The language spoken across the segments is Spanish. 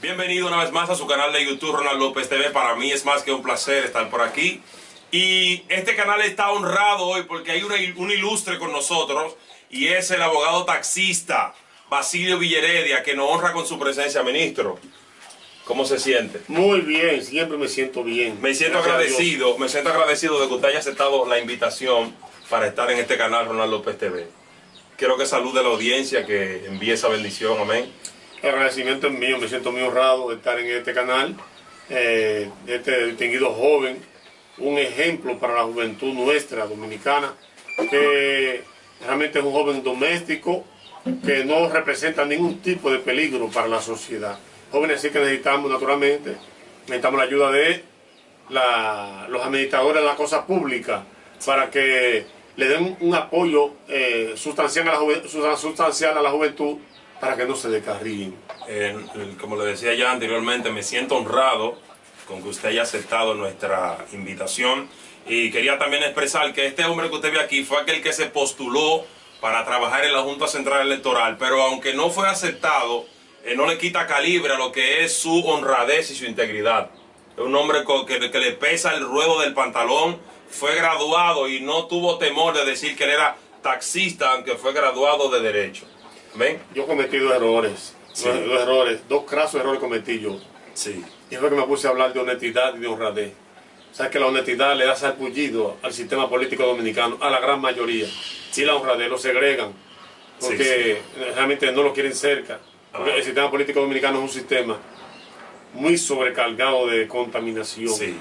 Bienvenido una vez más a su canal de YouTube, Ronald López TV. Para mí es más que un placer estar por aquí. Y este canal está honrado hoy porque hay un ilustre con nosotros y es el abogado taxista Basilio Villarredia, que nos honra con su presencia, ministro. ¿Cómo se siente? Muy bien, siempre me siento bien. Me siento agradecido de que usted haya aceptado la invitación para estar en este canal, Ronald López TV. Quiero que salude a la audiencia, que envíe esa bendición, amén. El agradecimiento es mío, me siento muy honrado de estar en este canal, este distinguido joven, un ejemplo para la juventud nuestra, dominicana, que realmente es un joven doméstico, que no representa ningún tipo de peligro para la sociedad. Jóvenes así que necesitamos, naturalmente, necesitamos la ayuda de los administradores de las cosas públicas para que le den un apoyo sustancial a la juventud para que no se descarríen. Como le decía ya anteriormente, me siento honrado con que usted haya aceptado nuestra invitación, y quería también expresar que este hombre que usted ve aquí fue aquel que se postuló para trabajar en la Junta Central Electoral, pero aunque no fue aceptado, no le quita calibre a lo que es su honradez y su integridad. Es un hombre que le pesa el ruedo del pantalón, fue graduado y no tuvo temor de decir que él era taxista, aunque fue graduado de Derecho. ¿Ven? Yo cometí dos errores, sí. Dos crasos errores cometí yo. Sí. Y fue que me puse a hablar de honestidad y de honradez. O sea, que la honestidad le da sarpullido al sistema político dominicano, a la gran mayoría. Y la honradez lo segregan, porque realmente no lo quieren cerca. Porque el sistema político dominicano es un sistema muy sobrecargado de contaminación. Sí.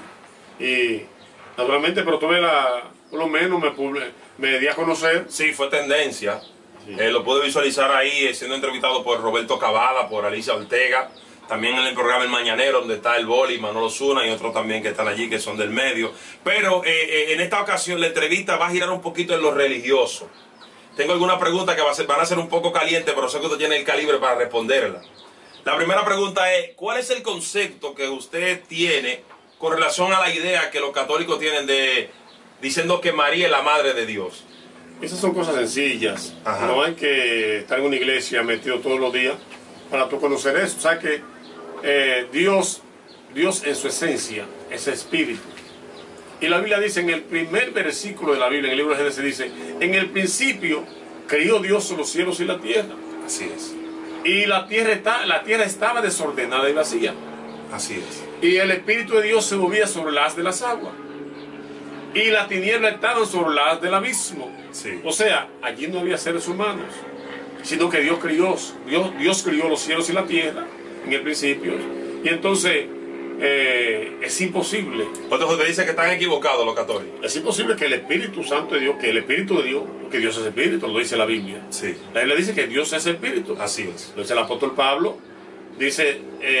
Y naturalmente, pero tuve por lo menos me di a conocer. Sí, fue tendencia. Sí. Lo pude visualizar ahí siendo entrevistado por Roberto Cavada, por Alicia Ortega, también en el programa El Mañanero, donde está el Boli, Manolo Zuna y otros también que están allí, que son del medio. Pero en esta ocasión la entrevista va a girar un poquito en lo religioso. Tengo algunas preguntas que van a ser un poco calientes, pero sé que usted tiene el calibre para responderlas. La primera pregunta es, ¿cuál es el concepto que usted tiene con relación a la idea que los católicos tienen de diciendo que María es la Madre de Dios? Esas son cosas sencillas. Ajá. No hay que estar en una iglesia metido todos los días para tú conocer eso. O sea que Dios en su esencia es espíritu. Y la Biblia dice, en el primer versículo de la Biblia, en el libro de Génesis dice, en el principio creó Dios los cielos y la tierra. Así es. Y la tierra estaba desordenada y vacía. Así es. Y el Espíritu de Dios se movía sobre las de las aguas. Y las tinieblas estaban sobre las del abismo. Sí. O sea, allí no había seres humanos, sino que Dios crió los cielos y la tierra en el principio. Y entonces es imposible. Entonces usted dice que están equivocados los católicos. Es imposible que el Espíritu Santo de Dios, que el Espíritu de Dios, porque Dios es espíritu, lo dice la Biblia. Sí. La Biblia dice que Dios es espíritu. Así es. Entonces el apóstol Pablo dice,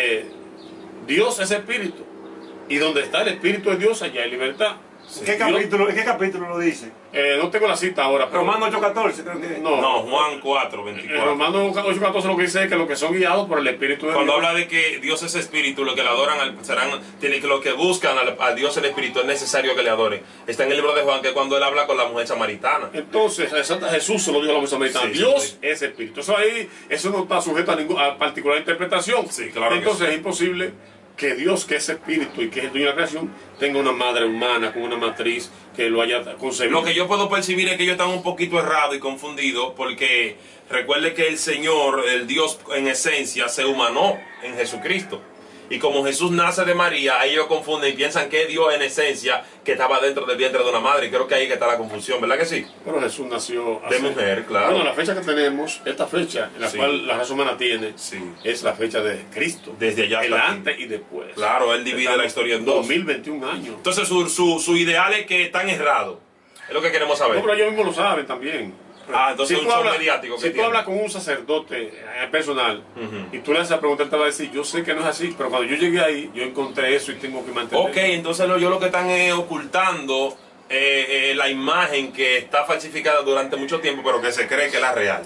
Dios es espíritu. Y donde está el Espíritu de Dios, allá hay libertad. Sí. ¿En qué capítulo lo dice? No tengo la cita ahora. Pero Romanos 8:14, creo que. No, Juan 4:24. Romanos 8:14 lo que dice es que los que son guiados por el Espíritu de Cuando Dios. habla de que Dios es espíritu, los que le adoran los que buscan a Dios el espíritu, es necesario que le adoren. Está en el libro de Juan, que cuando él habla con la mujer samaritana. Entonces, Jesús se lo dijo a la mujer samaritana. Sí, Dios sí. es espíritu. Eso no está sujeto a ninguna particular interpretación. Sí, claro. Entonces es imposible que Dios, que es espíritu y que es el dueño de la creación, tenga una madre humana con una matriz que lo haya concebido. Lo que yo puedo percibir es que ellos están un poquito errados y confundidos, porque recuerde que el Señor, el Dios en esencia, se humanó en Jesucristo. Y como Jesús nace de María, ellos confunden y piensan que es Dios en esencia, que estaba dentro del vientre de una madre. Y creo que ahí que está la confusión, ¿verdad que sí? Pero Jesús nació de mujer, claro. Bueno, la fecha que tenemos, esta fecha en la cual la raza humana tiene, es la fecha de Cristo. Desde allá el hasta antes y después. Claro, él divide la historia en dos. 2021 años. Entonces su ideal es que están errados. Es lo que queremos saber. No, pero ellos mismos lo saben también. Entonces si un show mediático. Si tú hablas con un sacerdote personal y tú le haces la pregunta, él te va a decir, yo sé que no es así, pero cuando yo llegué ahí, yo encontré eso y tengo que mantenerlo. Ok, entonces yo lo que están es ocultando la imagen que está falsificada durante mucho tiempo, pero que se cree que es la real.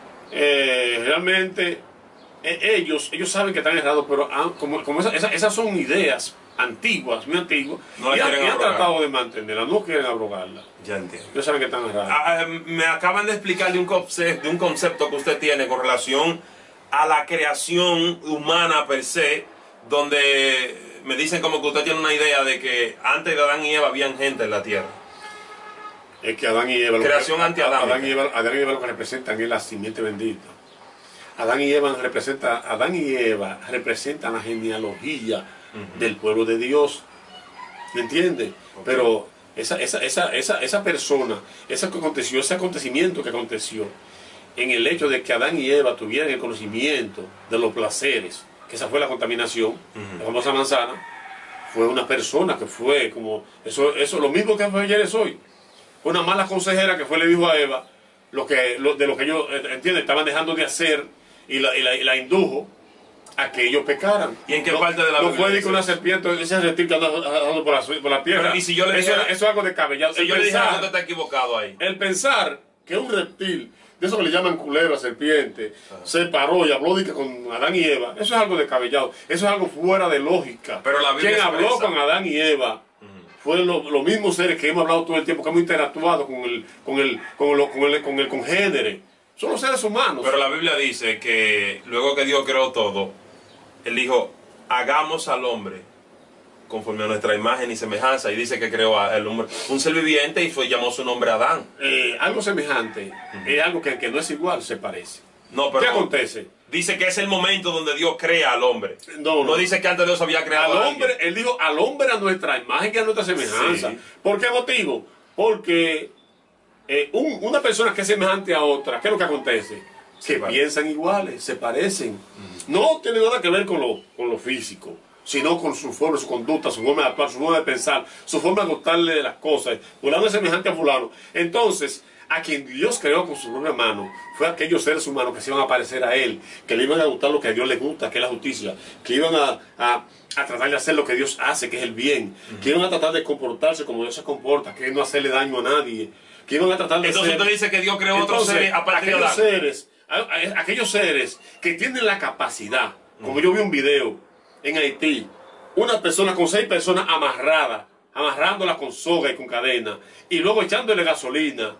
Realmente, ellos saben que están errados, pero como esas son ideas antiguas, muy antiguas, no y han tratado de mantenerla, no quieren abrogarla. Ya entiendo. Ellos saben que están errados. Me acaban de explicar de un concepto que usted tiene con relación a la creación humana per se, donde me dicen como que usted tiene una idea de que antes de Adán y Eva habían gente en la tierra. Es que Adán y Eva, Creación antiadámica. Adán y Eva lo que representan es la simiente bendita. Adán y Eva representan la genealogía del pueblo de Dios. ¿Me entiendes? Okay. Pero esa persona, ese acontecimiento que aconteció en el hecho de que Adán y Eva tuvieran el conocimiento de los placeres, que esa fue la contaminación, la famosa manzana, fue una persona que fue como, eso lo mismo que fue ayer es hoy. Fue una mala consejera que le dijo a Eva de lo que ellos, entienden, estaban dejando de hacer y la indujo a que ellos pecaran. ¿Y en qué parte de la Biblia? No fue ni con una serpiente, ese reptil que anda por la tierra. Pero, ¿y si yo le dijera, eso es algo descabellado. Si yo le dijera que usted está equivocado ahí. El pensar que un reptil, de eso que le llaman culebra, serpiente, se paró y habló con Adán y Eva, eso es algo descabellado. Eso es algo fuera de lógica. Pero la Biblia quien habló expresa con Adán y Eva fueron los mismos seres que hemos hablado todo el tiempo, que hemos interactuado con el congénere. Son los seres humanos. Pero la Biblia dice que luego que Dios creó todo, Él dijo, hagamos al hombre conforme a nuestra imagen y semejanza. Y dice que creó al hombre, un ser viviente, y llamó su nombre Adán. Algo semejante es algo que no es igual, se parece. No, pero ¿qué acontece? Dice que es el momento donde Dios crea al hombre. No dice que antes Dios había creado al a hombre. Él dijo al hombre a nuestra imagen y a nuestra semejanza. Sí. ¿Por qué motivo? Porque una persona que es semejante a otra, ¿qué es lo que acontece? Que piensan iguales, se parecen. No tiene nada que ver con lo físico, sino con su forma, su conducta, su forma de actuar, su forma de pensar, su forma de gustarle de las cosas. Fulano es semejante a fulano. Entonces, a quien Dios creó con su propia mano fue a aquellos seres humanos que se iban a parecer a Él, que le iban a gustar lo que a Dios le gusta, que es la justicia, que iban a tratar de hacer lo que Dios hace, que es el bien, que iban a tratar de comportarse como Dios se comporta, que es no hacerle daño a nadie, que iban a tratar de Entonces ser... usted dice que Dios creó otros seres aparte de Adán. Aquellos seres que tienen la capacidad, como yo vi un video en Haití, una persona con 6 personas amarrándolas con soga y con cadena, y luego echándole gasolina,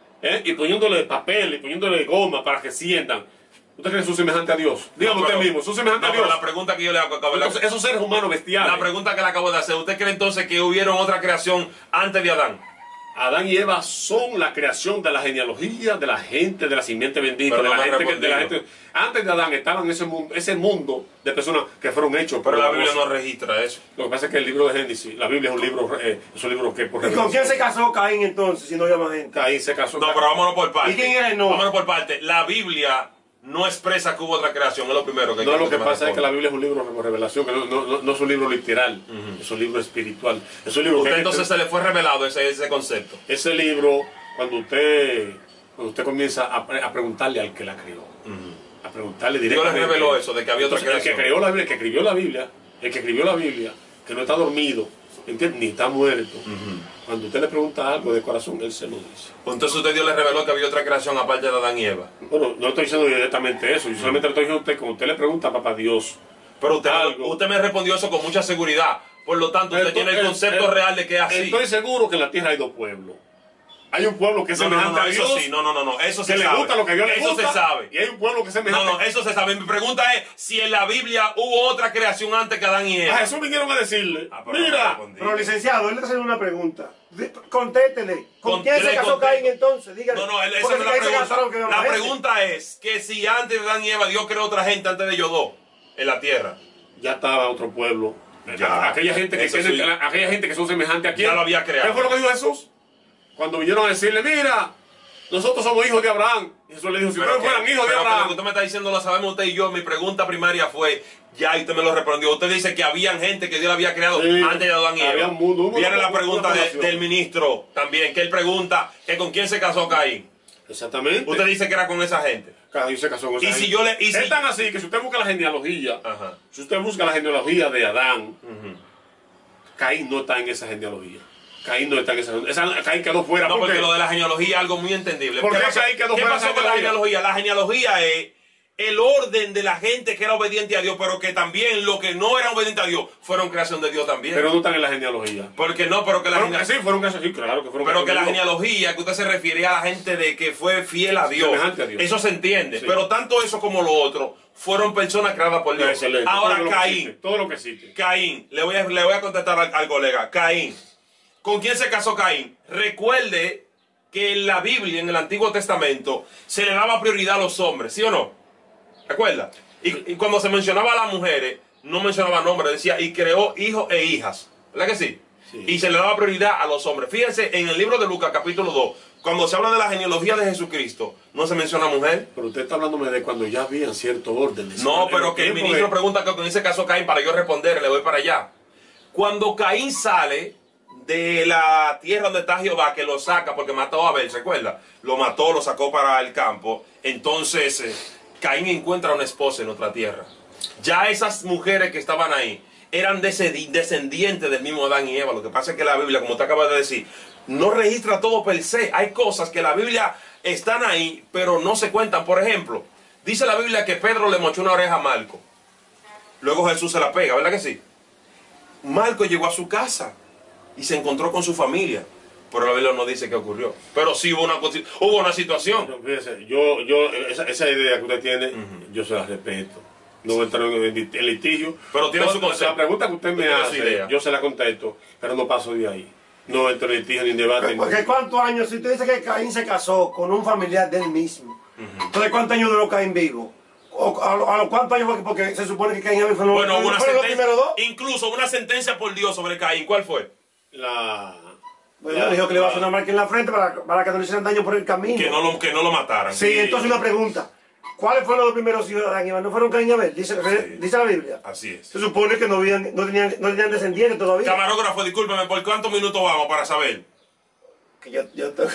y poniéndole papel y poniéndole goma para que sientan. ¿Usted cree que son semejantes a Dios? Dígame usted mismo, ¿son semejantes a Dios? Pero la pregunta que yo le hago, Entonces, esos seres humanos bestiales. la pregunta que le acabo de hacer, ¿usted cree entonces que hubieron otra creación antes de Adán? Adán y Eva son la creación de la genealogía de la gente, de la simiente bendita, Pero de, no la me gente de la gente. Antes de Adán estaban ese mundo de personas que fueron hechos. Pero por la Biblia Dios. no registra eso. Lo que pasa es que el libro de Génesis, la Biblia es un libro que por ¿Y con quién se casó Caín entonces, si no había más gente? Caín se casó. No, pero vámonos por partes. ¿Y quién era Enoc? Vámonos por partes. La Biblia no expresa que hubo otra creación, es lo primero que No, lo que me pasa es que la responda. Biblia es un libro de revelación, que no es un libro literal, es un libro espiritual. Es un libro Usted que entonces se le fue revelado ese concepto. ese libro, cuando usted comienza a preguntarle al que la creó, a preguntarle Dios directamente. le reveló eso, de que había otra Entonces, creación. el que creó la Biblia, el que escribió la Biblia, que no está dormido, ¿entiende? Ni está muerto. Cuando usted le pregunta algo de corazón, él se lo dice. Entonces usted Dios le reveló que había otra creación aparte de Adán y Eva. Bueno, no estoy diciendo directamente eso, yo solamente le estoy diciendo a usted, cuando usted le pregunta a papá Dios, Pero usted, algo. usted me respondió eso con mucha seguridad. Por lo tanto, usted tiene el concepto real de que es así. Estoy seguro que en la tierra hay 2 pueblos. Hay un pueblo que es semejante a Dios, eso sí, no, eso se que le sabe. gusta lo que Dios le Eso gusta, se sabe. y hay un pueblo que es semejante. No, eso se sabe. Mi pregunta es si en la Biblia hubo otra creación antes que Adán y Eva. A Jesús vinieron a decirle, Pero no mira, respondí. Pero licenciado, él le hace una pregunta. Contéstele. ¿Con quién se Le casó contesto. Caín entonces? Dígale. No, esa Porque no es si la Caín se pregunta. casaron, quedó La más gente. pregunta es que si antes de Adán y Eva Dios creó otra gente antes de ellos dos en la tierra. ya estaba otro pueblo. Ya. Aquella gente que Eso tiene, sí. aquella gente que son semejantes a quién. Ya lo había creado. ¿Qué fue lo que dijo Jesús? Cuando vinieron a decirle, mira, nosotros somos hijos de Abraham. Y Jesús le dijo, si ustedes fueran hijos de Pero lo que Abraham. usted me está diciendo lo sabemos usted y yo. Mi pregunta primaria fue, ya, y usted me lo respondió. Usted dice que habían gente que Dios le había creado Sí, antes de Adán y había Eva. un mundo, Viene la una pregunta población. del ministro también, que él pregunta que con quién se casó Caín. Exactamente. Usted dice que era con esa gente. Caín se casó con esa Y si gente. yo le- y si- Es tan así que si usted busca la genealogía, Ajá. si usted busca la genealogía de Adán, Caín no está en esa genealogía. Caín no está en esa Caín quedó fuera. No, ¿Por porque qué? lo de la genealogía es algo muy entendible. ¿Por qué pasó, Caín quedó ¿qué fuera pasó de con la genealogía? genealogía? La genealogía es el orden de la gente que era obediente a Dios, pero que también lo que no era obediente a Dios fueron creación de Dios también. Pero no están en la genealogía. Porque no, pero que la Sí, fueron creación, sí, claro que fueron pero que la creación de Dios. genealogía, que usted se refiere a la gente de que fue fiel a Dios, Semejante a Dios. eso se entiende. Sí. Pero tanto eso como lo otro fueron personas creadas por Dios. Excelente. Ahora Todo lo que Caín, existe, todo lo que existe. Caín, le voy a contestar al colega. Caín, ¿con quién se casó Caín? Recuerde que en la Biblia, en el Antiguo Testamento, se le daba prioridad a los hombres, ¿sí o no? ¿Recuerda? Y cuando se mencionaba a las mujeres, no mencionaba nombres, decía, y creó hijos e hijas. ¿Verdad que sí? Sí. Y se le daba prioridad a los hombres. Fíjense, en el libro de Lucas, capítulo 2, cuando se habla de la genealogía de Jesucristo, no se menciona mujer. Pero usted está hablándome de cuando ya había cierto orden. No, En pero los que el tiempos ministro de- pregunta que con ese caso Caín para yo responder, le voy para allá. Cuando Caín sale de la tierra donde está Jehová, que lo saca porque mató a Abel, ¿recuerda? Lo mató, lo sacó para el campo. Entonces Caín encuentra una esposa en otra tierra. Ya esas mujeres que estaban ahí eran descendientes del mismo Adán y Eva. Lo que pasa es que la Biblia, como usted acaba de decir, no registra todo per se. Hay cosas que la Biblia están ahí, pero no se cuentan. Por ejemplo, dice la Biblia que Pedro le mochó una oreja a Marco. Luego Jesús se la pega, ¿verdad que sí? Marco llegó a su casa y se encontró con su familia. Pero la Biblia no dice qué ocurrió. Pero sí hubo una situación. No, fíjese, esa idea que usted tiene, yo se la respeto. No voy a entrar en litigio. Pero tiene su concepto. La pregunta que usted me Tiene su hace, idea. yo se la contesto, pero no paso de ahí. No entro en litigio ni en debate. Porque ¿cuántos años? Si usted dice que Caín se casó con un familiar de él mismo, entonces ¿cuántos años duró Caín vivo? ¿A los cuántos años fue? Porque se supone que Caín y Abel fueron Bueno, hubo una ¿fueron los sentencia, primeros dos? incluso una sentencia por Dios sobre Caín. ¿Cuál fue? Bueno, dijo que le iba a hacer una marca en la frente para que no le hicieran daño por el camino. Que no lo mataran. Sí, entonces una pregunta. ¿Cuáles fueron los primeros hijos de Adán y Eva? ¿No fueron Caín y Abel? Dice la Biblia. Así es. Se supone que no tenían descendientes todavía. Camarógrafo, discúlpeme, ¿por cuántos minutos vamos para saber? Que yo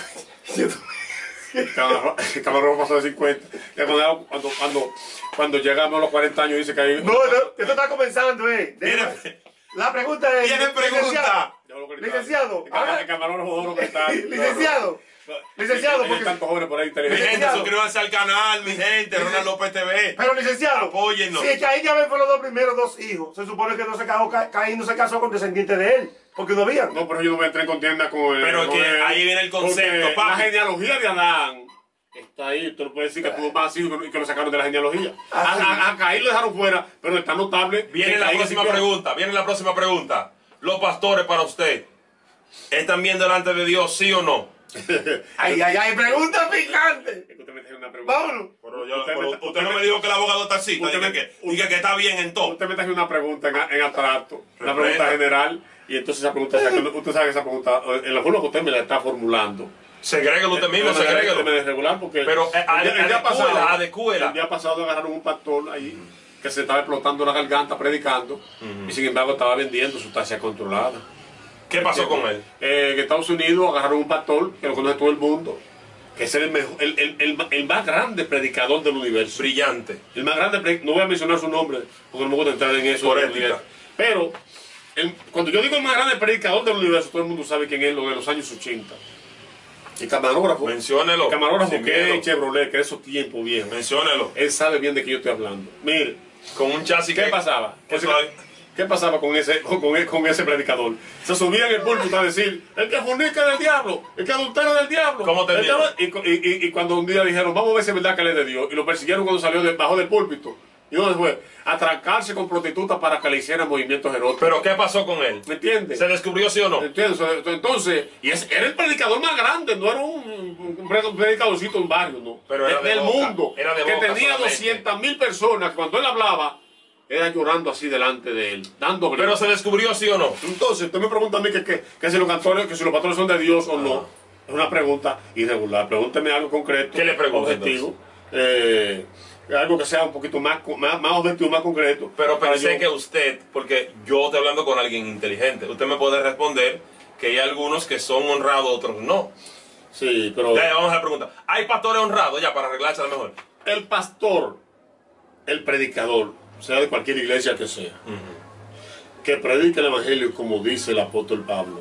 El camarógrafo pasó de 50. Ya cuando llegamos a los 40 años dice que hay... No, esto está comenzando, La pregunta es... ¿Tiene pregunta? Licenciado. El camarógrafo no está... Licenciado, Hay porque... tantos jóvenes por ahí Mi inteligentes. gente, Licenciado. suscríbanse al canal, mi gente, Ronald López TV. Pero licenciado, Apóyennos. si Caín y Abel fueron los primeros dos hijos, se supone que Caín no se casó con descendientes de él, porque no había. No, pero yo no voy a entrar en contienda con él. Pero es que ahí viene el concepto, porque papi. la genealogía de Adán está ahí. Usted no puede decir que tuvo más hijos y que lo sacaron de la genealogía. A Caín lo dejaron fuera, pero está notable. Viene que la Caín próxima existió. pregunta, viene la próxima pregunta. Los pastores para usted, ¿están bien delante de Dios, sí o no? Ay, pregunta picante. Es que usted me tiene una pregunta. Vámonos. Usted no me dijo que el abogado está así, diga que está bien en todo. Usted me trajo una pregunta en abstracto, una Reprenda. pregunta general, y entonces esa pregunta, usted sabe que esa pregunta, en la forma que usted me la está formulando, Segréguelo usted mismo, segréguelo. me regular porque Pero adecúela. el día pasado agarraron un pastor ahí que se estaba explotando la garganta predicando y sin embargo estaba vendiendo sustancia controlada. ¿Qué pasó con él? En Estados Unidos agarraron un pastor que lo conoce todo el mundo, que es el más grande predicador del universo. Brillante. El más grande, no voy a mencionar su nombre porque no me gusta entrar en eso. Por ética. Pero cuando yo digo el más grande predicador del universo, todo el mundo sabe quién es, lo de los años 80. El camarógrafo. Menciónelo. El camarógrafo Sin que miedo. es Chevrolet, que es esos tiempos viejos. Menciónelo. Él sabe bien de qué yo estoy hablando. Mire, Con un chasis ¿qué pasaba? ¿Qué pasaba con ese predicador? Se subía en el púlpito a decir, el que fornica del diablo, el que adultera del diablo. ¿Cómo te vieron? Y cuando un día dijeron, vamos a ver si es verdad que él es de Dios, y lo persiguieron cuando salió debajo del púlpito. Y uno fue a trancarse con prostitutas para que le hicieran movimientos eróticos. ¿Pero qué pasó con él? ¿Me entiendes? ¿Se descubrió sí o no? ¿Entiendes? Entonces, era el predicador más grande, no era un predicadorcito de un barrio, no. Pero era de del boca, mundo. era de que boca tenía solamente. 200.000 personas que cuando él hablaba, era llorando así delante de él, dando gritos. ¿Pero se descubrió sí o no? Entonces, usted me pregunta a mí que si los cantores, que si los patrones son de Dios o no. Es una pregunta irregular. Pregúnteme algo concreto. ¿Qué le pregunto, objetivo. Algo que sea un poquito más objetivo, más concreto. Pero para pensé yo- que usted, porque yo estoy hablando con alguien inteligente, usted me puede responder que hay algunos que son honrados, otros no. Sí, pero Ya, vamos a la pregunta. ¿Hay pastores honrados ya para arreglarse mejor? el pastor, el predicador, sea de cualquier iglesia que sea, que predique el evangelio como dice el apóstol Pablo.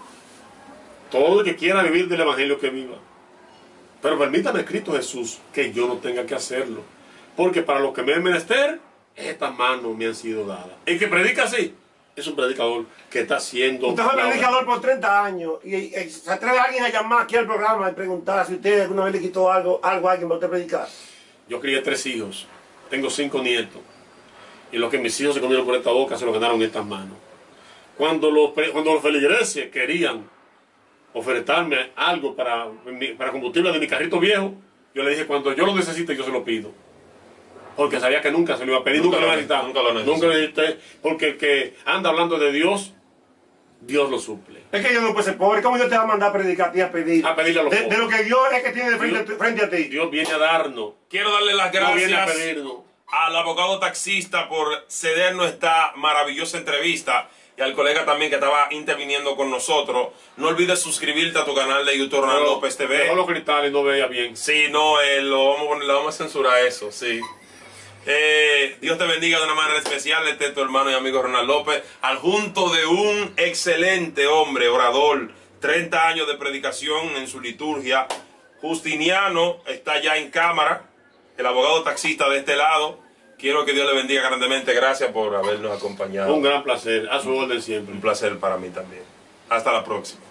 Todo el que quiera vivir del evangelio que viva. Pero permítame, Cristo Jesús, que yo no tenga que hacerlo. Porque para lo que me he menester, estas manos me han sido dadas. El que predica así, es un predicador que está haciendo... Usted fue predicador por 30 años y se atreve alguien a llamar aquí al programa y preguntar si usted alguna vez le quitó algo a alguien para usted predicar. Yo crié 3 hijos, tengo 5 nietos. Y lo que mis hijos se comieron por esta boca se lo ganaron en estas manos. Cuando los feligreses querían ofertarme algo para combustible de mi carrito viejo, yo le dije, cuando yo lo necesite, yo se lo pido. Porque sabía que nunca se lo iba a pedir, nunca lo necesitaba. Nunca lo necesité. Porque el que anda hablando de Dios, Dios lo suple. Es que Dios no puede ser pobre. ¿Cómo Dios te va a mandar a predicar a ti a pedir? A pedirle a los pobres. De lo que Dios es que tiene frente a ti. Dios viene a darnos. Quiero darle las No viene a gracias pedirnos. al abogado taxista por cedernos esta maravillosa entrevista y al colega también que estaba interviniendo con nosotros. No olvides suscribirte a tu canal de YouTube Ronald López TV. Dejó los cristales, no veía bien. Sí, no, le vamos a censurar eso, sí. Dios te bendiga de una manera especial. Este es tu hermano y amigo Ronald López, adjunto de un excelente hombre, orador, 30 años de predicación en su liturgia. Justiniano está ya en cámara, el abogado taxista de este lado. Quiero que Dios le bendiga grandemente. Gracias por habernos acompañado. Un gran placer, a su orden siempre. Un placer para mí también. Hasta la próxima.